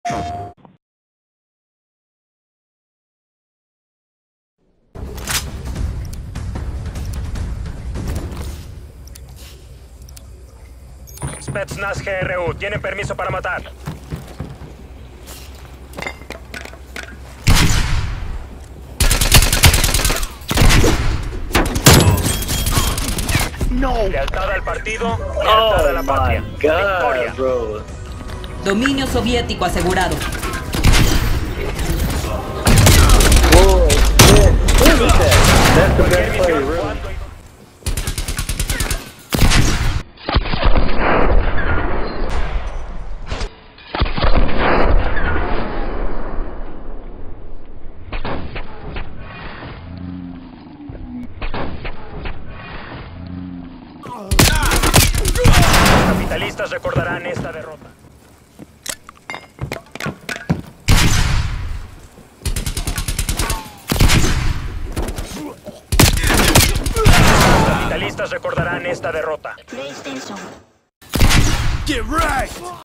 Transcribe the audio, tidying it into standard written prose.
Spetsnaz GRU, tiene permiso para matar. No. Lealtad al partido, lealtad a la patria. Victoria. Bro. Dominio soviético asegurado. Whoa, shit. Look at that. That's the Cualquier best play, misión, really. cuando y Los capitalistas recordarán esta derrota. Los capitalistas recordarán esta derrota. PlayStation. Get right.